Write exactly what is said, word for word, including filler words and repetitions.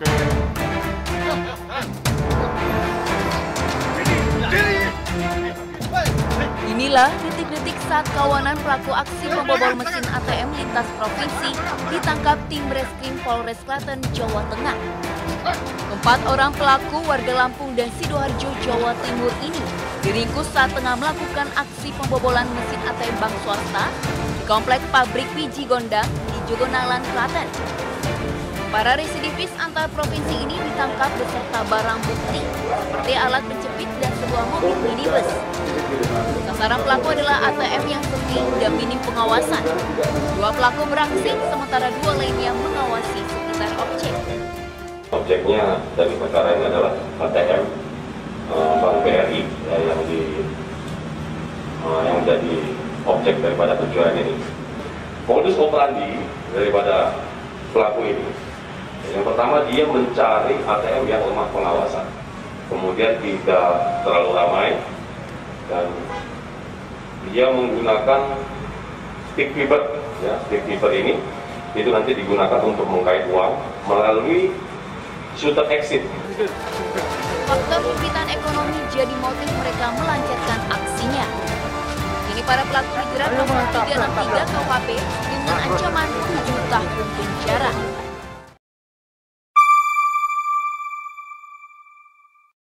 Inilah detik-detik saat kawanan pelaku aksi pembobol mesin A T M lintas provinsi ditangkap tim Reskrim Polres Klaten, Jawa Tengah. Empat orang pelaku warga Lampung dan Sidoarjo, Jawa Timur ini diringkus saat tengah melakukan aksi pembobolan mesin A T M bank swasta di komplek pabrik biji Gondang di Jogonalan, Klaten. Para residivis antar provinsi ini ditangkap beserta barang bukti seperti alat penjepit dan sebuah mobil minibus. Sasaran pelaku adalah A T M yang sepi dan minim pengawasan. Dua pelaku beraksi, sementara dua lainnya mengawasi sekitar objek. Objeknya dari perkara ini adalah A T M uh, Bank B R I ya, yang di uh, yang menjadi objek daripada pencurian ini. Modus operandi daripada pelaku ini, yang pertama dia mencari A T M yang lemah pengawasan, kemudian tidak terlalu ramai, dan dia menggunakan stick fiber. Ya, stick fiber ini itu nanti digunakan untuk mengkait uang melalui shooter exit. Faktor himpitan ekonomi jadi motif mereka melancarkan aksinya. Kini para pelaku dijerat pasal tiga enam tiga K U H P dengan ancaman